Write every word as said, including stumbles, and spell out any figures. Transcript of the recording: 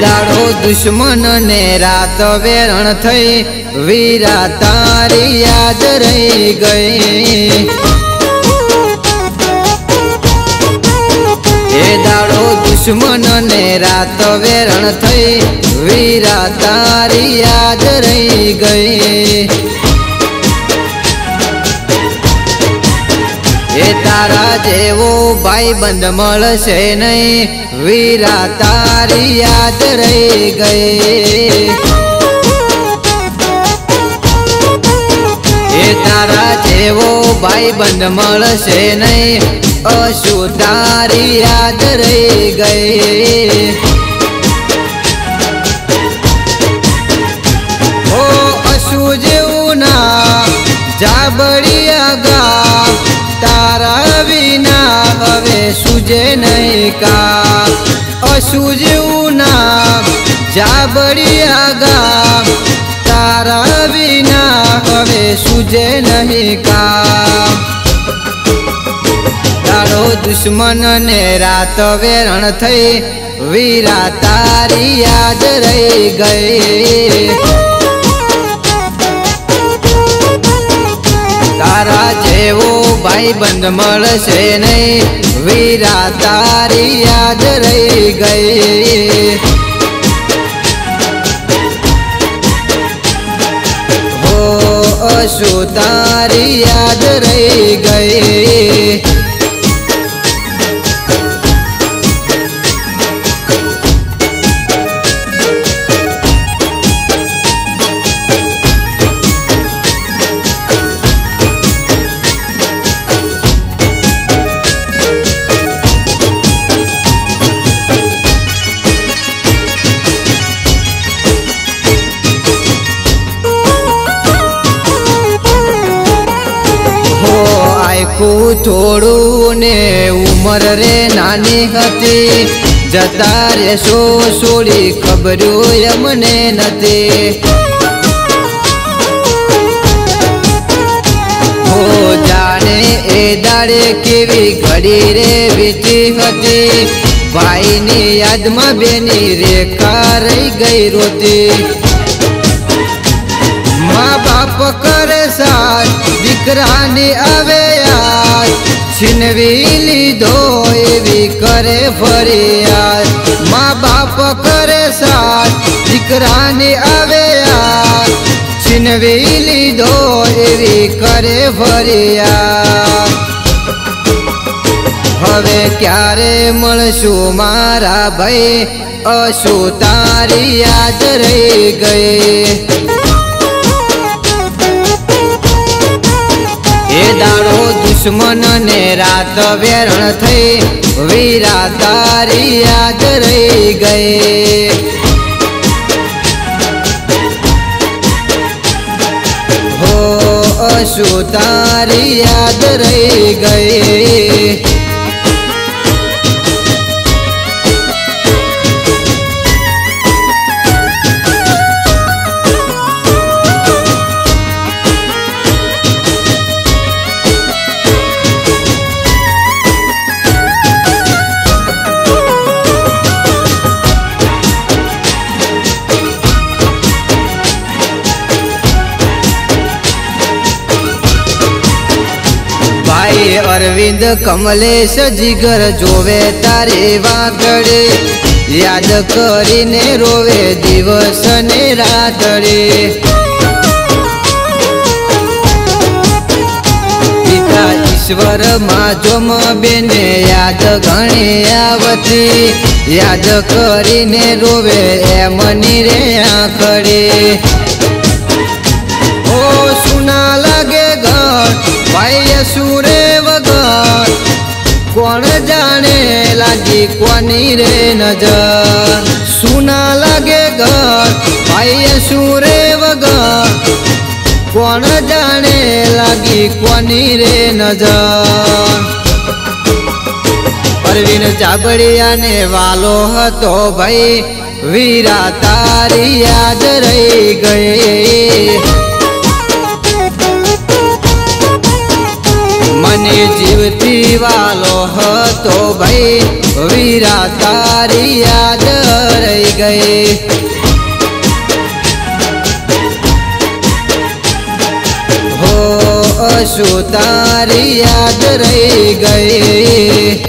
दाड़ो दुश्मन ने रात वेरण थई वीरा तारी याद रही गई। ए दाड़ो दुश्मन ने रात वेरण थई वीरा तारी याद रही गई। ए तारा जेवो भाई बंद मळशे नहीं वीरा तारी याद रही गई। ए तारा जेवो भाई बंद मळशे नहीं अशु तारी याद रही गई। ओ अशु जेवू ना जाबड़िया गा तारा विना हवे सूझे नहीं का। अशु जेवू ना जाबड़िया गा तारा विना हवे सूझे नहीं का। दाड़ो दुश्मन ने रात वेरण थई वीरा तारी याद रही गई। तारा जेवो भाई बंद मळशे नहीं वीरा तारी याद रही गई। हो अशु तारी याद रही गई। थोड़ू ने उमर रे नानी हती जता रे सो सोड़ी खबरो यमने नती। हो जाने ए दाड़े केवी घड़ी रे बीती हती भाई नी याद में बेनी रेखा रही गई रोती। माँ बाप करे साथ दीकरा ने आवे याद छिनवी लीधो एवी करे फरियाद। माँ बाप करे साथ दीकरा ने आवे याद छिनवी लीधो एवी करे फरियाद। हवे क्यारे मळशु मारा भाई अशु तारी याद रही गई। ए दाड़ो दुश्मन ने रात वेरण थई वीरा तारी याद रही गई। हो अशु तारी याद रही गई। अरविंद कमलेश जिगर जोवे तारे वागड़े याद करीने रोवे दिवस ने रातड़े। पिता ईश्वर माजोम बेने याद घणी आवती याद करीने रोवे ए मनी रे आखड़े। ओ सुना लगे घर भाई सूरे वगर कौन जाने लगी कोनी रे नजर। सुना लगे घर भाई सूरे वगर कौन जाने लगी कोनी रे नजर। परवीन जाबड़िया ने वालो हतो भाई वीरा तारी याद रही गई। मने जीवती वालो हतो भाई वीरा तारी याद रह गए। हो असु तारी याद रह गए।